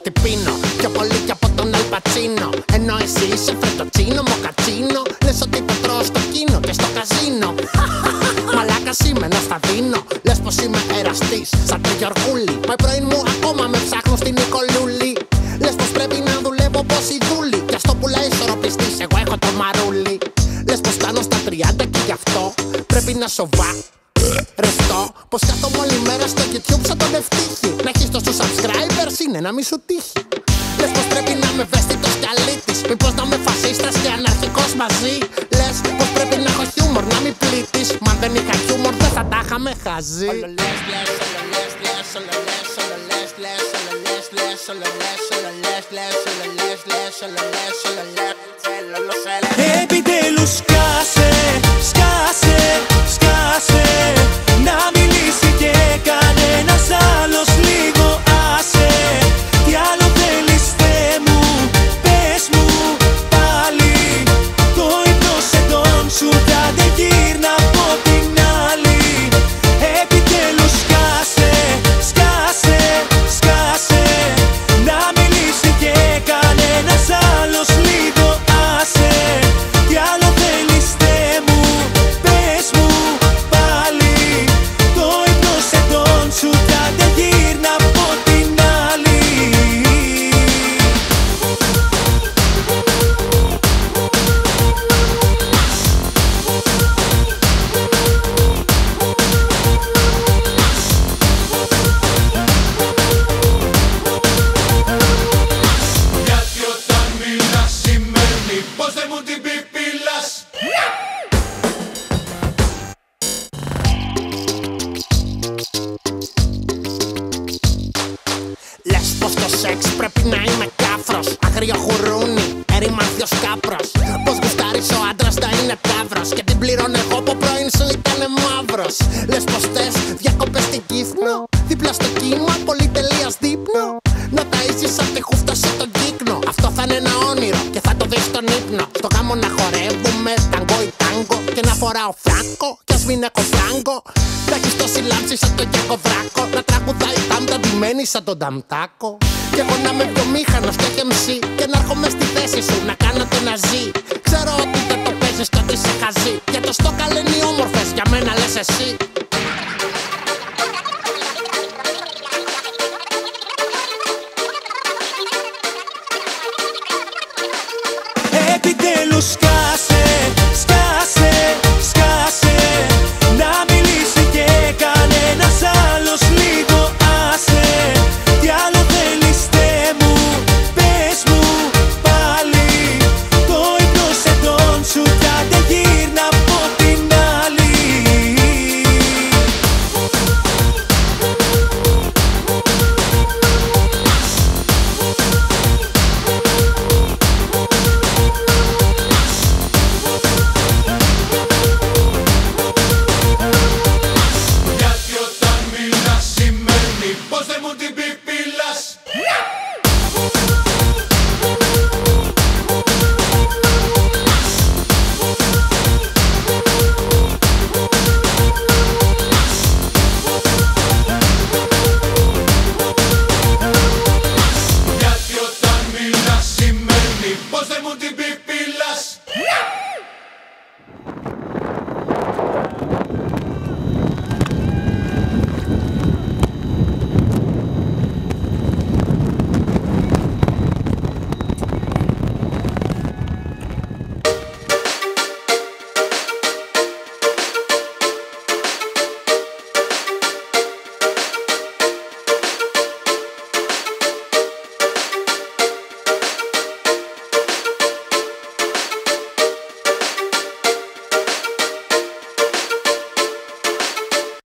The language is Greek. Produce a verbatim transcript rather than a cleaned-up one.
ό,τι πίνω. Πιο πολύ κι από τον Αλπατσίνο. Ενώ εσύ είσαι φρετοτσίνο, μοκατσίνο. Λες ότι το τρώω στο κίνο και στο καζίνο. Μαλάκας είμαι, να στα δίνω. Λες πως είμαι εραστής, σαν το Γιωργούλη. Μα πρωί μου ακόμα με ψάχνουν στην Νικολούλη. Λες πως πρέπει να δουλεύω πως η δούλη. Κι ας το πουλάει ισορροπιστής, εγώ έχω το μαρούλι. Λες πως φτάνω στα τριάντα και γι' αυτό πρέπει να σοβά. Ρευτό, πως κάθομαι όλη μέρα στο YouTube σαν τον Ευτύχη. Να έχεις τόσους subscribers είναι να μη σου τύχει. Λες πως πρέπει να είμαι ευαίσθητος κι αλήτης. Μήπως να είμαι φασίστας και αναρχικός μαζί. Λες πως πρέπει να έχω χιούμορ, να μην πλήττεις. Μα αν δεν είχα χιούμορ δεν θα τα είχαμε χαζεί. Επιτέλους σκάσε, σκάσε, σκάσε. Να μιλήσει και κανένας άλλος λίγο άσε. Τι άλλο θέλεις Θεέ μου, πες μου πάλι. Το ύπνο σε τον σου κι άντε γύρνα από την άλλη. Επιτέλους σκάσε, σκάσε, σκάσε. Να μιλήσει και κανένας άλλος λίγο άσε. Τι άλλο θέλεις Θεέ μου, πες μου πάλι. Το ύπνο σε τον σου κι άντε γύρνα από την άλλη. Γιατί όταν μιλάς σημαίνει πως δεν μου την πιπίλας. Λες πως το σεξ πρέπει να είμαι κάφρος. Αγρίο γουρούνι, ερημάνθιος κάπρος. Πως γουστάρεις ο άντρας να είναι ταύρος. Και την πληρώνω εγώ που πρώην σου ήτανε μαύρος. Λες πως θες διακοπές στην Κύθνο. Δίπλα στο κύμα, πολυτελείας δείπνο. Να ταΐσεις απ' τη χούφτα σου τον κύκνο. Αυτό θα είναι ένα όνειρο και θα το δεις στον ύπνο. Στο γάμο να χορεύουμε ταγκό ή τάγκο. Και να φοράω φράγκο κι ας μην έχω φράγκο. Να έχεις τόση λάμψη σαν τον Κέκο Βράκο. Να τραγουδάει τάμτα ντυμένη σαν τον Ταμτάκο. Κι εγώ να είμαι βιομήχανος και εμ σι. Και να έρχομαι στη θέση σου να κάνω το ναζί. Ξέρω ότι δεν το παίζεις κι ότι είσαι χαζί. Και το στόκα λένε οι όμορφες, για μένα λες εσύ. Επιτέλους